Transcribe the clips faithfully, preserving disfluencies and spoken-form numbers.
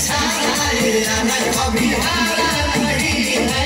छाया ये आना कभी हारा नहीं है।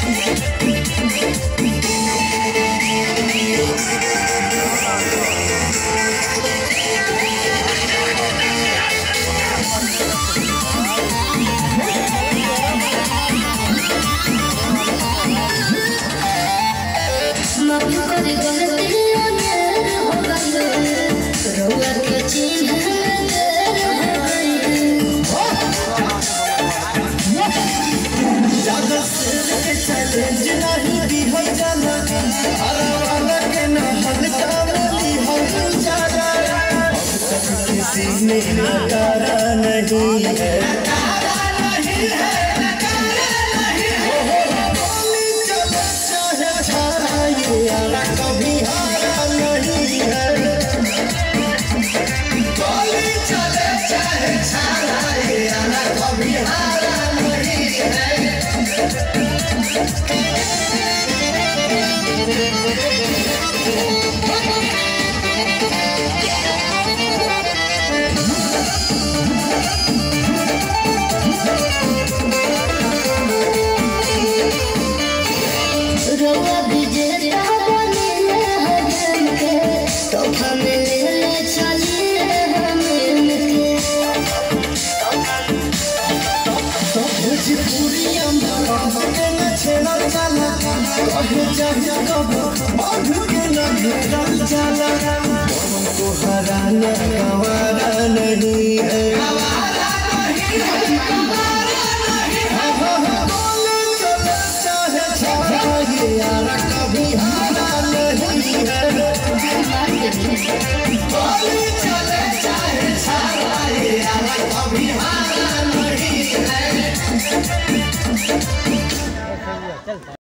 नकारा नहीं है, नकारा नहीं है, नकारा नहीं है। गोली चले चाहे छाया ये आना कभी हारा नहीं है। गोली चले चाहे छाया ये आना कभी हारा नहीं है। हराना गवारा नहीं है, गवारा नहीं है, गवारा नहीं है। गोली चले चाहे छाया ये आना कभी हारा नहीं है। गोली चले चाहे छाया ये आना कभी हारा नहीं है।